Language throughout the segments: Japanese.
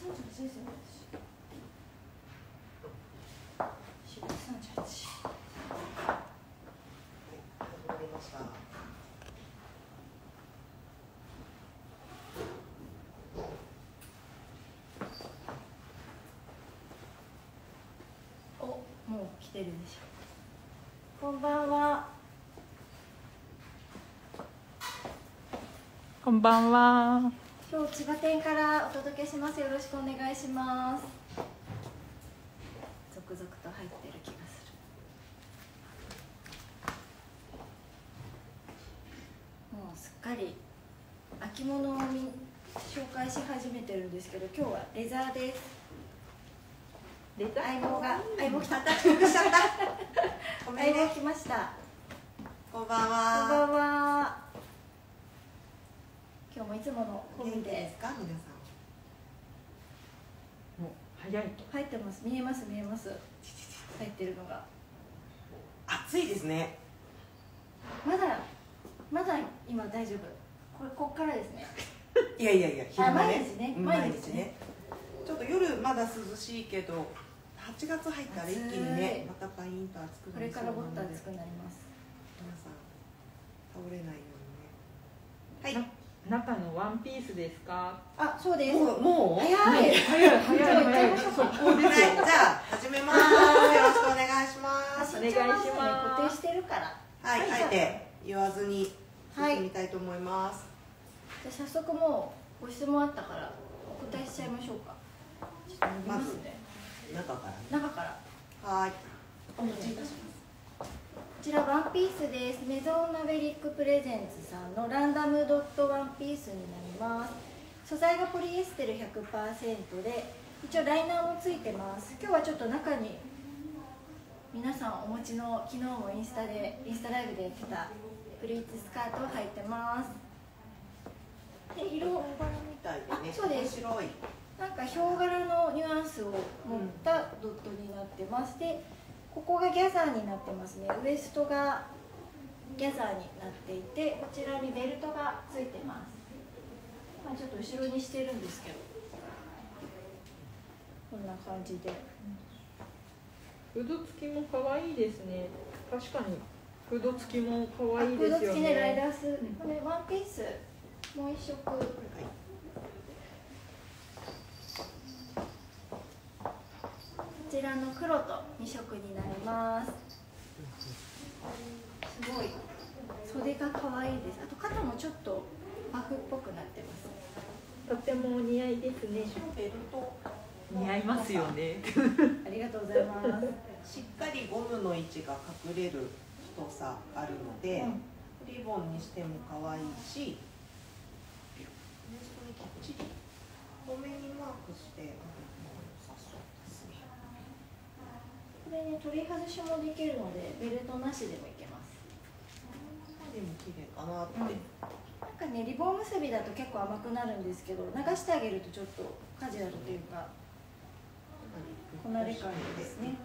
お、もう来てるでしょ。こんばんは。 こんばんは。 今日千葉店からお届けします。よろしくお願いします。続々と入ってる気がする。もうすっかり秋物を紹介し始めてるんですけど、今日はレザーです。 レザー。 相棒来た。 遅刻しちゃった。ごめんね。 相棒来ました。 こんばんこんばは。 んは。今日もいつものコンビ元気でですか、皆さん。 もう早いと。 入ってます。見えます見えます。入ってるのが。 暑いですね。 まだ今大丈夫。こっからですね。 いやいやいや、昼間ね。 毎日ねうん毎日ね。 ちょっと夜まだ涼しいけど、8月入ったら一気にね、またパインと暑くこなりそうなので。 れからもっと暑くなります。 皆さん倒れないようにね。はい。 中のワンピースですか。 あ、そうです。 もう。 早い。 早い速攻ですよ。 じゃあ始めます。よろしくお願いします。 お願いします固定してるから。 はい、あえて言わずにはい進みたいと思います。 じゃあ早速もうご質問あったからお答えしちゃいましょうか。ちょっと見ますね。 中からね。 中からはい。 お持ちいたします。こちらワンピースです。メゾンマベリックプレゼンツさんのランダムドットワンピースになります。素材がポリエステル 100% で一応ライナーもついてます。今日はちょっと中に皆さんお持ちの昨日もインスタライブでやってたプリーツスカートを履いてます。で色バラみたいでね。 そうです。 面白い。 なんかヒョウ柄のニュアンスを持ったドットになってます。でここがギャザーになってますね。ウエストがギャザーになっていて、こちらにベルトがついてます。まあ、ちょっと後ろにしてるんですけど、こんな感じで。 フード付きも可愛いですね。確かにフード付きも可愛いフーですよド付きね、ライね。 ダース。これワンピースもう一色。こちらの黒と2色になります。すごい袖が可愛いです。あと肩もちょっとパフっぽくなってます。 とてもお似合いですね。 ベルト似合いますよね。 ありがとうございます。 しっかりゴムの位置が隠れる太さあるので、リボンにしても可愛いし、ウエストにきっちり透明にマークして良さそうですね。 これね、取り外しもできるのでベルトなしでもいけます。 でも綺麗かなって。 なんかね、リボン結びだと結構甘くなるんですけど、流してあげるとちょっとカジュアルというかこなれ感ですね。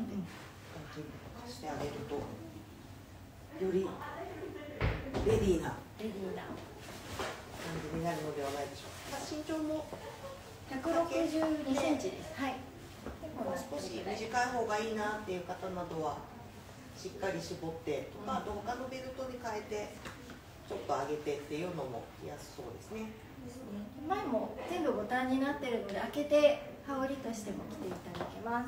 してあげるとよりレディーなレディーな感じになるのではないでしょうか。身長も 162センチです。はい。 もう少し短い方がいいなっていう方などはしっかり絞ってとか、あと他のベルトに変えてちょっと上げてっていうのも安そうですね。 前も全部ボタンになってるので開けて羽織としても着ていただけます。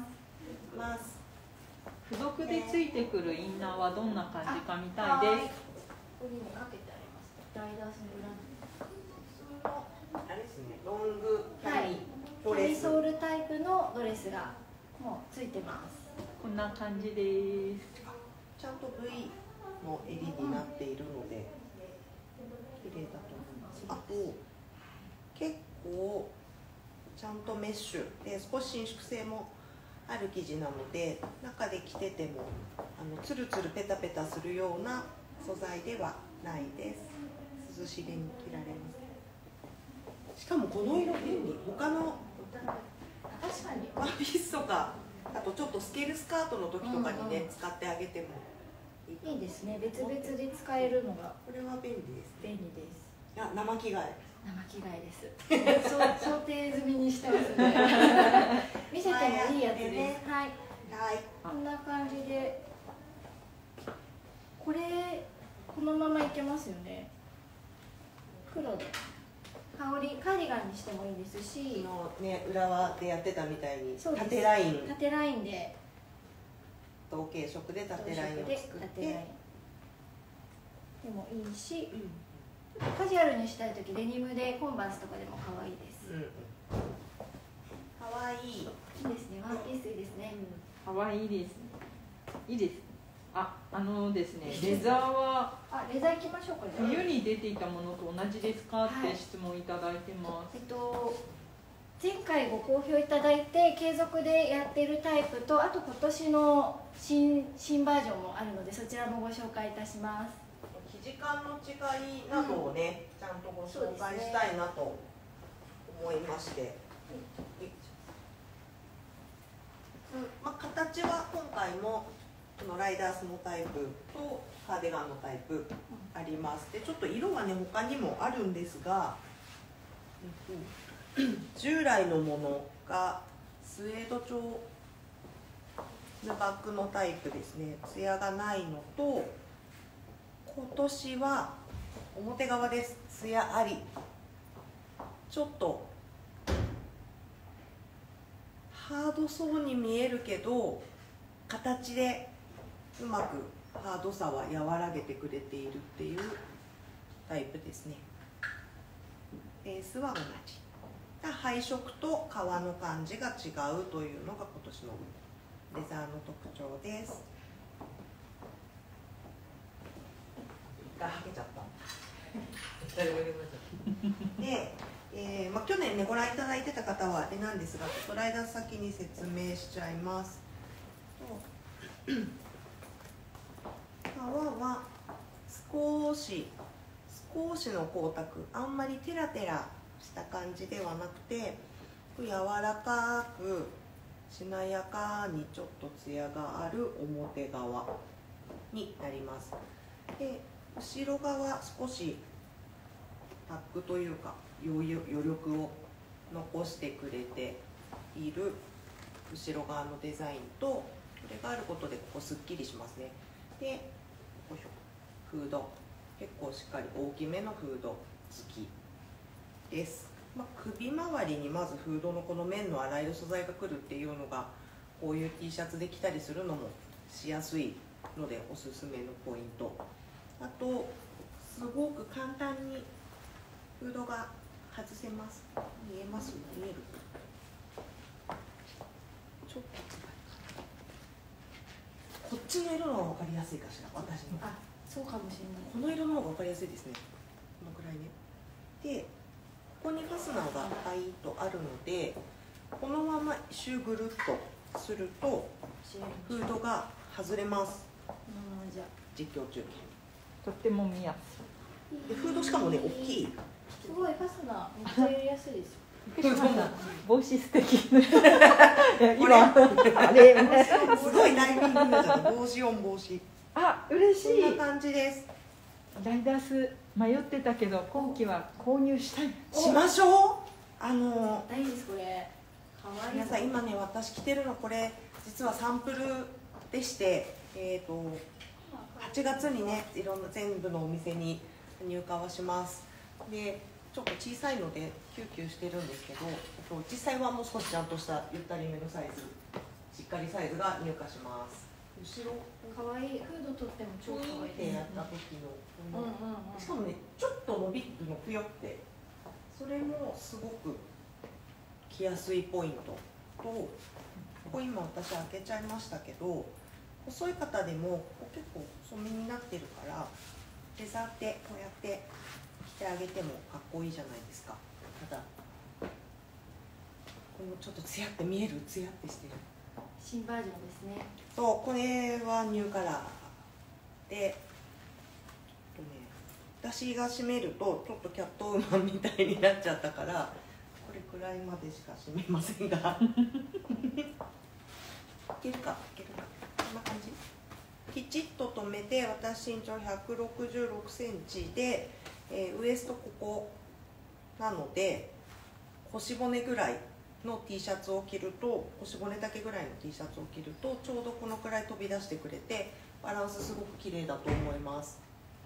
付属でついてくるインナーはどんな感じかみたいです。 ここにもかけてあります。ライダースの裏に。 あれですね、ロングキャリードレス、ソールタイプのドレスがもうついてます。 こんな感じです。 ちゃんと V の襟になっているので綺麗だと思います。あと結構ちゃんとメッシュで少し伸縮性もある生地なので、中で着ててもツルツルペタペタするような素材ではないです。涼しげに着られます。しかもこの色便利。他の確かにワンピースとか、あとちょっとスケールスカートの時とかにね、使ってあげてもいいいいですね。別々で使えるのがこれは便利ですね。 便利です。 いや、生着替え生着替えです想定済みにしてますね見せてもいいやつです、 ね、 はい、 はい、 こんな感じでこれこのままいけますよね。黒でカーディガンにしてもいいですし、 ね、浦和でやってたみたいに縦ラインで同系色で縦ラインを作ってでもいいし、カジュアルにしたい時デニムでコンバースとかでも可愛いです。 可愛い。いいですね。ワンピースいいですね。 可愛いです。いいです。ですね、レザーはレザー行きましょうか。 冬に出ていたものと同じですかって質問いただいてます。 前回ご好評いただいて継続でやっているタイプと、あと今年の新バージョンもあるので、そちらもご紹介いたします。 生地感の違いなどをね、ちゃんとご紹介したいなと思いまして、形は今回もこのライダースのタイプとカーディガンのタイプあります。でちょっと色はね他にもあるんですが、従来のものがスウェード調のバッグのタイプですね。艶がないのと、今年は表側です。艶あり。ちょっとハードそうに見えるけど、形でうまくハードさは和らげてくれているっていうタイプですね。ベースは同じ。配色と革の感じが違うというのが今年のレザーの特徴です。はけちゃった。で、去年ねご覧いただいてた方はあれなんですが、ちょっとライダー先に説明しちゃいます。革は少しの光沢、あんまりテラテラした感じではなくて、柔らかくしなやかにちょっと艶がある表側になります。で後ろ側少しタックというか余力を残してくれている後ろ側のデザインと、これがあることでここすっきりしますね。でフード、結構しっかり大きめのフード付きです。首周りにまずフードのこの面の洗える素材がくるっていうのが、こういう T シャツで着たりするのもしやすいのでおすすめのポイント。あとすごく簡単にフードが外せます。見えます？見える？ちょっとこっちの色の方が分かりやすいかしら、私の。 そうかもしれない。 この色の方が分かりやすいですね。このくらいね。でここにファスナーがパイッとあるので、このまま一周ぐるっとするとフードが外れます。実況中とっても見やすい。でフードしかもね大きい。 すごいファスナーめっちゃやりやすいです。 帽子素敵。今あれすごいタイミングになっちゃった。帽子オン帽子。 嬉しい。 こんな感じです。 ライダース迷ってたけど今季は購入したい。 しましょう。 ないですこれ。可愛い。 皆さん今ね私着てるのこれ実はサンプルでして、8月にねいろんな全部のお店に入荷はします。でちょっと小さいのでキューキューしてるんですけど、実際はもう少しちゃんとしたゆったりめのサイズ、しっかりサイズが入荷します。後ろ可愛いフードとっても超可愛いってやった時のしかもねちょっと伸びるのぷよって、それもすごく着やすいポイントと、ここ今私開けちゃいましたけど、細い方でも結構細身になってるから、レザーってこうやって着てあげてもかっこいいじゃないですか。ただこのちょっとツヤって見える、ツヤってしてる新バージョンですね。 そう、これはニューカラーで、私が締めるとちょっとキャットウーマンみたいになっちゃったから、これくらいまでしか締めませんがいけるか、いけるか、こんな感じ。きちっと止めて、私身長166センチで、ウエストここなので腰骨ぐらいの T シャツを着ると、腰骨丈ぐらいの T シャツを着るとちょうどこのくらい飛び出してくれてバランスすごく綺麗だと思います。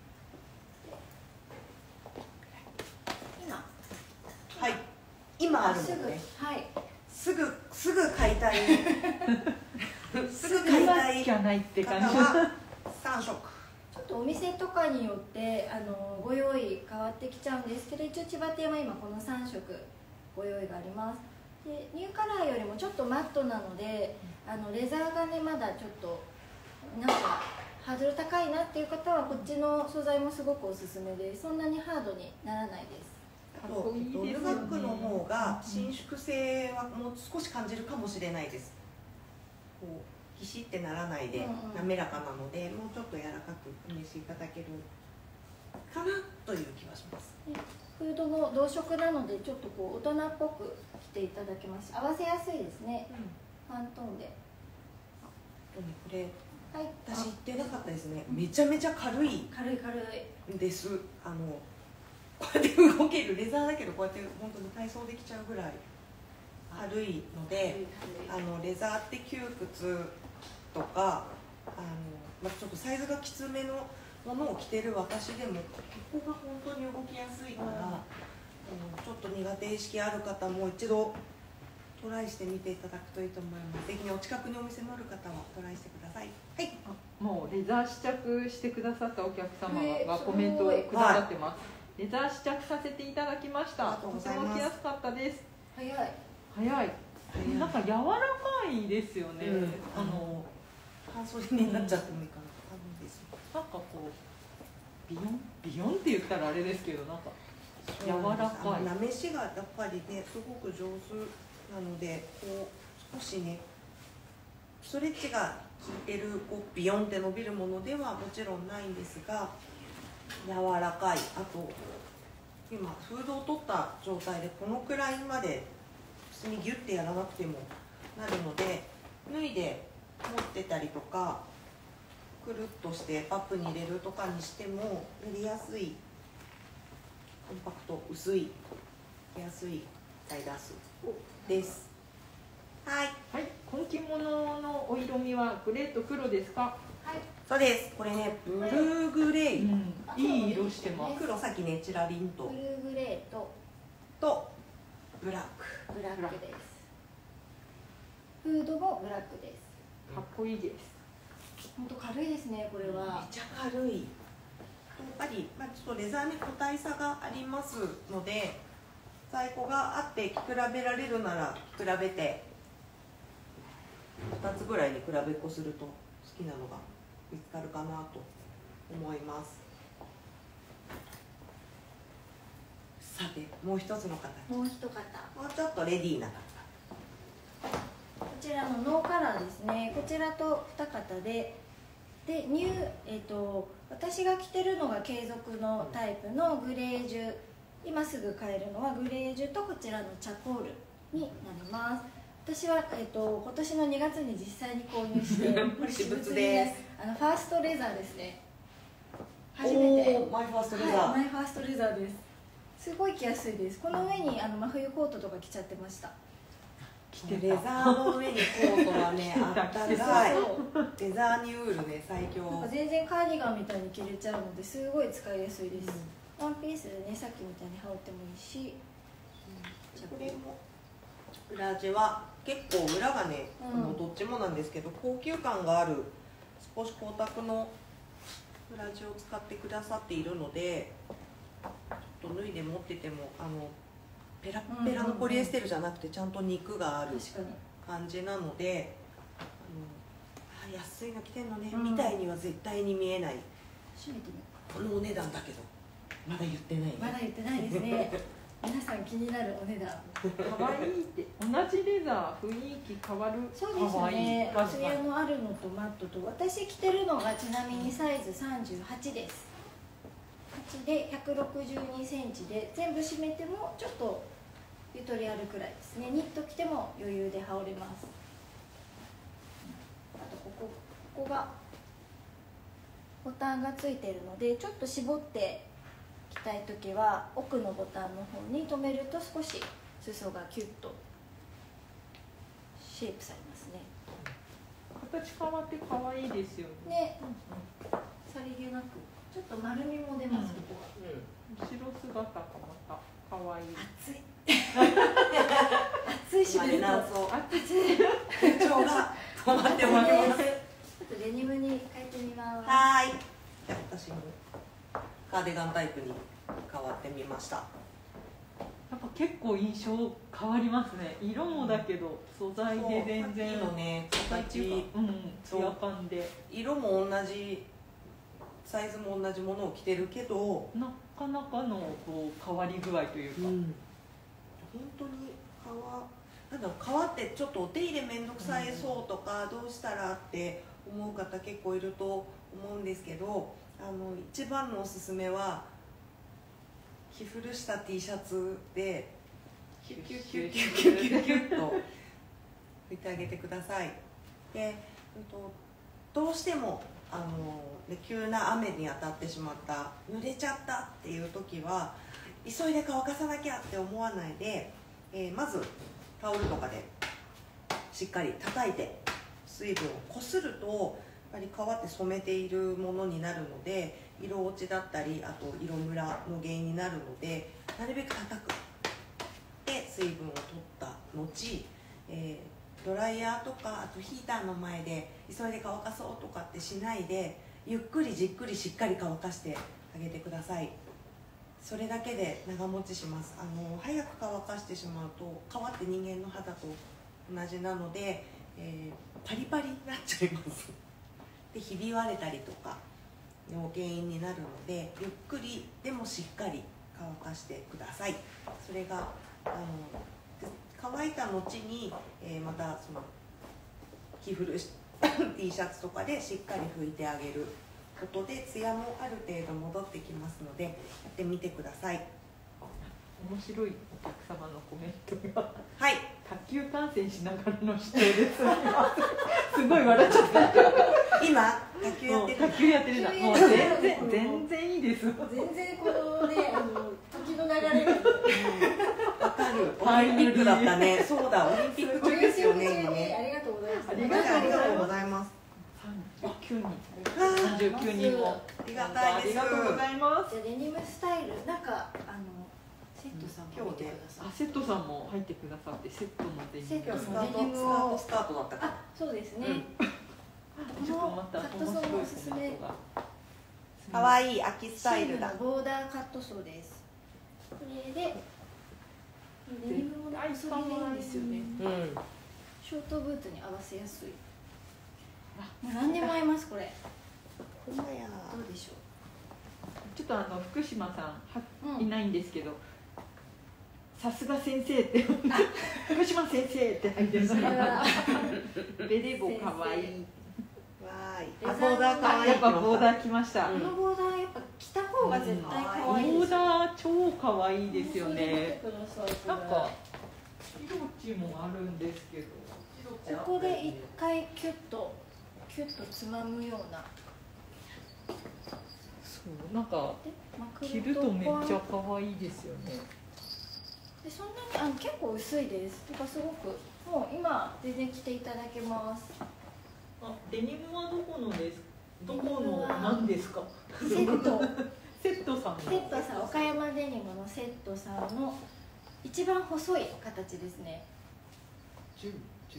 はい、今あるのね、すぐ買いたいすぐ買いたい方は3色。 ちょっとお店とかによってご用意変わってきちゃうんですけど、一応千葉店は今この3色ご用意があります。でニューカラーよりもちょっとマットなのでレザーがねまだちょっとなんかハードル高いなっていう方はこっちの素材もすごくおすすめで、そんなにハードにならないです。 ドルバッグの方が伸縮性はもう少し感じるかもしれないです。こうギシってならないで滑らかなので、もうちょっと柔らかくお召しいただけるかなという気はします。 フードも同色なのでちょっとこう大人っぽく着ていただけます。合わせやすいですね、ワントーンで。 これ、私言ってなかったですね、めちゃめちゃ軽いです。こうやって動けるレザーだけど、こうやって本当に体操できちゃうぐらい軽いので、レザーって窮屈とかちょっとサイズがきつめのものを着てる私でもここが本当に動きやすいから、ちょっと苦手意識ある方も一度トライしてみていただくといいと思います。ぜひお近くにお店のある方はトライしてください。はい。 もうレザー試着してくださったお客様がコメントをくださってます。レザー試着させていただきました。とても着やすかったです。 早い。 なんか柔らかいですよね。 半袖になっちゃってもいいかな。 なんかこうビヨンって言ったらあれですけど、なんか柔らかい。 なめしがやっぱりねすごく上手なので、こう少しねストレッチが効いてるこうビヨンって伸びるものではもちろんないんですが、柔らかい。あと今フードを取った状態でこのくらいまで普通にギュッてやらなくてもなるので、脱いで持ってたりとかくるっとしてバッグに入れるとかにしてもやりやすい、コンパクト、薄い、着やすいサイダースです。はい、 今季物のお色味はグレーと黒ですか？ そうです。これねブルーグレイ、 いい色してます。 黒さっきねチラリンとブルーグレーとブラックです。フードもブラックです。 かっこいいです。 本当軽いですね、これは。 めっちゃ軽い。やっぱり、ちょっとレザーに個体差がありますので、在庫があって比べられるなら比べて2つぐらいに比べっこすると好きなのが見つかるかなと思います。さてもう一つの方、 もう一方、 もうちょっとレディーな方、 こちらのノーカラーですね。こちらと2方で私が着てるのが継続のタイプのグレージュ、今すぐ買えるのはグレージュとこちらのチャコールになります。私は、今年の2月に実際に購入してこれ私物です。ファーストレザーですね。初めてマイファーストレザー、 マイファーストレザーです。すごい着やすいです。この上に真冬コートとか着ちゃってました。 レザーの上にコートはねあったかい。レザーにウールね最強。 なんか全然カーディガンみたいに着れちゃうのですごい使いやすいです。ワンピースでねさっきみたいに羽織ってもいいし、 これも裏地は結構裏がね、どっちもなんですけど高級感がある少し光沢の裏地を使ってくださっているので、ちょっと脱いで持っててもペラッペラのポリエステルじゃなくてちゃんと肉がある感じなので、安いの着てんのね、みたいには絶対に見えない。このお値段だけどまだ言ってないね。 まだ言ってないですね。皆さん気になるお値段。 可愛いって同じレザー雰囲気変わる。 そうですね。ツヤのあるのとマットと、私着てるのがちなみにサイズ38です。8で162センチで全部締めてもちょっとゆとりあるくらいですね。ニット着ても余裕で羽織れます。あとここがボタンがついてるのでちょっと絞って着きたいときは奥のボタンの方に留めると少し裾がキュッとシェイプされますね。 形変わって可愛いですよね。 ね、さりげなくちょっと丸みも出ます、ここは。 後ろ姿がまた可愛い。 暑い暑いしね、 暑い。 緊張が止まっております。 ちょっとデニムに変えてみます。 はい。じゃあ私もカーディガンタイプに変わってみました。 やっぱ結構印象変わりますね。色もだけど素材で全然いいのね、形、 ツヤ感で色も同じ、サイズも同じものを着てるけど、 なかなかのこう変わり具合というか、 本当に革ってちょっとお手入れ面倒くさいそうとか、どうしたらって思う方結構いると思うんですけど、一番のおすすめは着古した T シャツでキュッキュッキュッキュッキュッキュッキュッと拭いてあげてください。で、どうしても急な雨に当たってしまった、濡れちゃったっていう時は急いで乾かさなきゃって思わないで、まずタオルとかでしっかり叩いて水分をこすると、やっぱり革って染めているものになるので、色落ちだったり、あと色ムラの原因になるので、なるべく叩くで水分を取った後、ドライヤーとかあとヒーターの前で急いで乾かそうとかってしないで、ゆっくりじっくりしっかり乾かしてあげてください。それだけで長持ちします。早く乾かしてしまうと、革って人間の肌と同じなので、パリパリになっちゃいますで、ひび割れたりとかの原因になるので、ゆっくりでもしっかり乾かしてください。それが乾いた後に、またその着古しT シャツとかでしっかり拭いてあげることで、ツヤもある程度戻ってきますので、やってみてください。 面白いお客様のコメントが、 はい、 卓球観戦しながらの視聴です。すごい笑っちゃった。 今卓球やってる。 卓球やってるな。もう全然いいです。 全然このね、時の流れがわかる。オリンピックだったね。そうだ、オリンピック中ですよね、今ね。 ありがとうございます。 ありがとうございます。 39人もありがたいです。 ありがとうございます。 じゃあデニムスタイル、なんかセットさんも見てください。 セットさんも入ってくださって、セットのデニム。 セットスカートだったか。 あ、そうですね。 ちょっとまた面白いコメントが。 可愛い秋スタイルだ。 ボーダーカットソーです。これでデニムも細身でいいんですよね。ショートブーツに合わせやすい。もう何でも合いますこれ。 ほんまや。 どうでしょう。 ちょっと福島さんいないんですけど、さすが先生って福島先生って入ってるからベレボかわいい。 わーい。ボーダーかわいい。 やっぱボーダー来ました。 このボーダーやっぱ着た方が絶対可愛いです。 ボーダー超かわいいですよね。なんか色地もあるんですけど、 ここで一回キュッとつまむような。 そう、なんか着るとめっちゃ可愛いですよね。 でそんなに結構薄いです。なんかすごくもう今全然着ていただけます。 デニムはどこのです？どこの何ですか？ セットセットさん。 セットさん、岡山デニムのセットさんの一番細い形ですね。 11。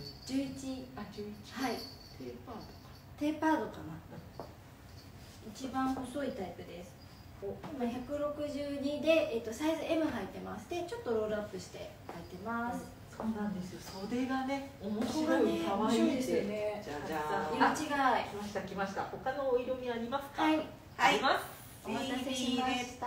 はい。テーパードかな。一番細いタイプです。今162で、サイズ M 入ってます。でちょっとロールアップして入ってます。 そうなんですよ。袖がね、面白い、可愛いですよね。 じゃじゃ色違い。 来ました。他のお色味ありますか？ はい。 あります。 お待たせしました。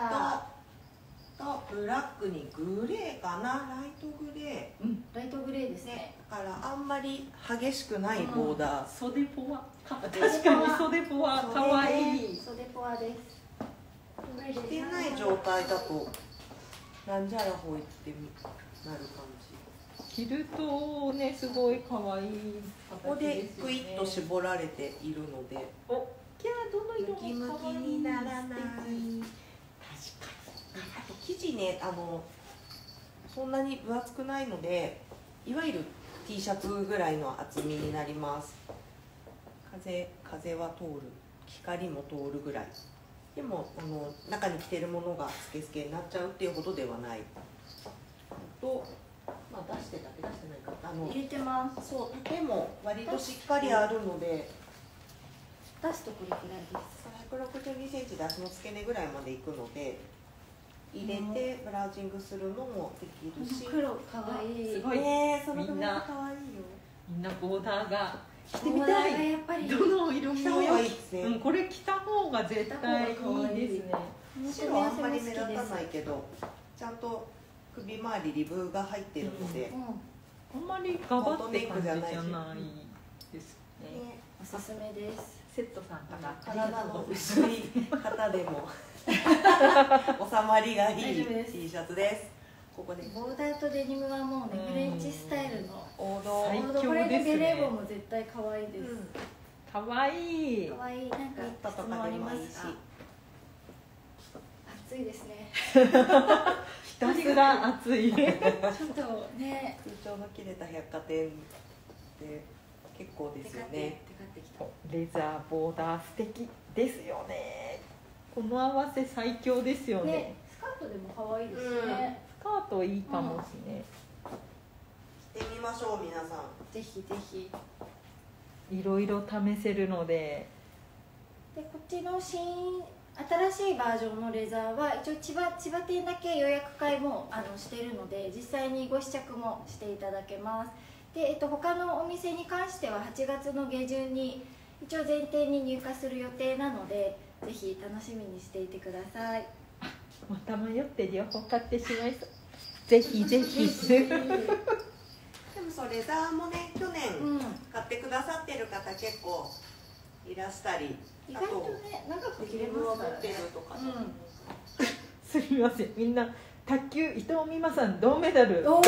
とブラックにグレーかな、ライトグレー。 ライトグレーですね。 だからあんまり激しくないボーダー。 袖ポワ。確かに袖ポワ可愛い。 袖ポワです。 着てない状態だとなんじゃらほいってなる感じ。 着るとね、すごい可愛い。 ここでクイッと絞られているので、 お、キャー、どの色ムキムキにならない。 確かに。 生地ね、そんなに分厚くないので、いわゆる T シャツぐらいの厚みになります。風は通る、光も通るぐらい。でも中に着てるものがスケスケになっちゃうっていうほどではないと、まあ、出してないか、 入れてます。 そう、丈も割としっかりあるので、 出すとこれくらいです。 162センチで足の付け根ぐらいまでいくので、入れてブラウジングするのもできるし。 黒かわいい。 すごい。 その髪型かわいいよ。 みんなボーダーが着てみボーダたい。 ーがやっぱりどの色着た方がいいですね。 これ着た方が絶対いいですね。 白はあんまり目立たないけど、ちゃんと首周りリブが入ってるので、 あんまりガバって感じじゃないですね。 おすすめです。 セットさんから体の薄い方でも収まりがいい T シャツです。ここでボーダーとデニムはもうね、フレンチスタイルの王道。 これでベレー帽も絶対可愛いです。 可愛い。 可愛い。なんかニットとかでもいいし。 暑いですね。 ひたすら暑い。 ちょっとね。 空調の切れた百貨店で結構ですよね。 レザーボーダー素敵ですよね。この合わせ最強ですよね。 スカートでも可愛いですね。 スカートいいかもしれない。 着てみましょう皆さん。 ぜひぜひ。 いろいろ試せるので。 でこっちの新しいバージョンのレザーは一応千葉店だけ予約会もしているので、実際にご試着もしていただけます。で、他のお店に関しては8月の下旬に一応前店に入荷する予定なので、ぜひ楽しみにしていてください。 また迷って両方買ってしまいそう。ぜひぜひ。 でもそうレザーもね、去年買ってくださってる方結構いらしたり、 意外とね長く着れますからね。 すみません、みんな卓球伊藤美誠さん銅メダル。イエーイ。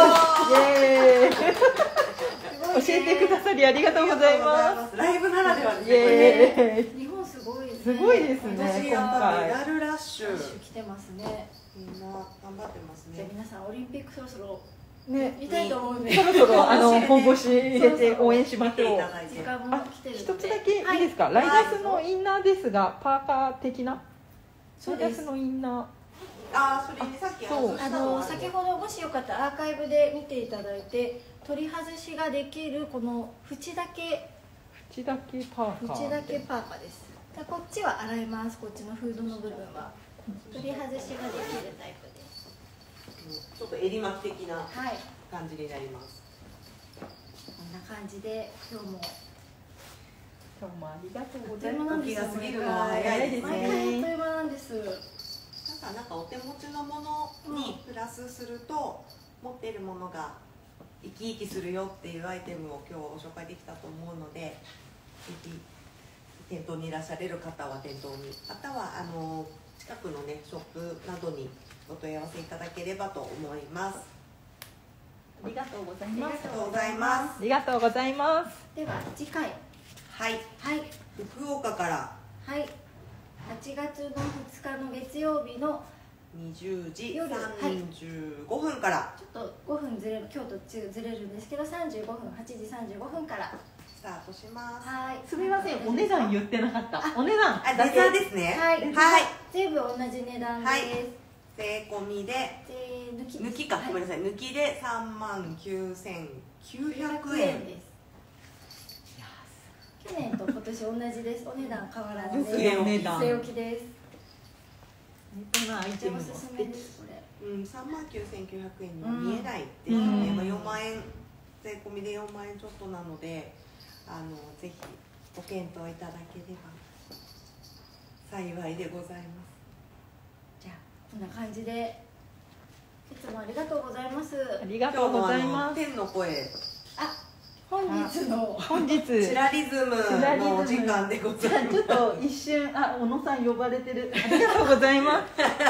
教えてくださりありがとうございます。 ライブならではですね。 日本すごいですね。 すごいですね。今回メダルラッシュ来てますね。 みんな頑張ってますね。 じゃあ皆さんオリンピックそろそろね、 見たいと思うんで、 そろそろ本腰入れて応援しましょう。 時間も来てるので、 一つだけいいですか。ライダースのインナーですが、パーカー的な。ライダースのインナー。 それにさっき先ほどもしよかったらアーカイブで見ていただいて、取り外しができるこの縁だけパーカーです。こっちは洗います。こっちのフードの部分は取り外しができるタイプです。 ちょっと襟巻き的な感じになります。 こんな感じで今日もありがとうございます。 時が過ぎるのは早いですね。 あっという間なんです。 なんかお手持ちのものにプラスすると、持っているものが生き生きするよっていうアイテムを今日ご紹介できたと思うので、ぜひ店頭にいらっしゃれる方は店頭に、または近くのねショップなどにお問い合わせいただければと思います。 ありがとうございます。 ありがとうございます。 ありがとうございます。 では次回、福岡から 8月の2日の月曜日の 20時35分から、 ちょっと5分ずれる、今日とずれるんですけど、8時35分からスタートします。 すみません、お値段言ってなかった。お値段レザーですね。 全部同じ値段です。 税込みで抜きか、ごめんなさい、抜きで39,900円です。 去年と今年同じです。お値段変わらず据え置きです。 アイテムも素敵です。これ 39,900円には見えないですね。4万円、税込みで4万円ちょっとなので、ぜひご検討いただければ幸いでございます。 じゃあこんな感じで、いつもありがとうございます。 ありがとうございます。 天の声、 本日チラリズムの時間でございます。 ちょっと一瞬、小野さん呼ばれてる。ありがとうございます。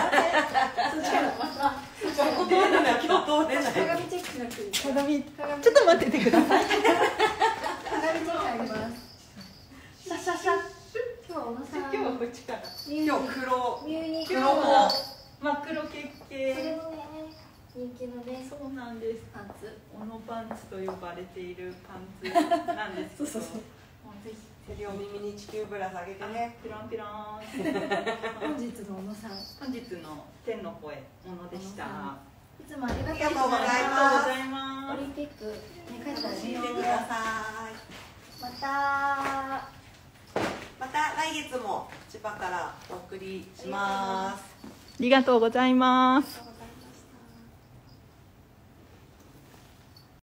鏡チェックしなくていい。 鏡、ちょっと待っててください。 鏡チェックあります。シャシャシャ。今日は小野さん。 今日はこっちから。 今日黒ミューニ真っ黒結系。 これもね人気のねそうなんです。 パンツ。 オノパンツと呼ばれているパンツなんですけど。 そうそうそうもうぜひそれをお耳に地球ぶら下げてね。 ピロンピロン。 本日の小野さん、い本日の天の声ものでした。 つもありがとうありがとうございますありがとうございます。 オリンピックね帰ったら楽しんでね。 ください。 また。 また来月も千葉からお送りします。 ありがとうございます。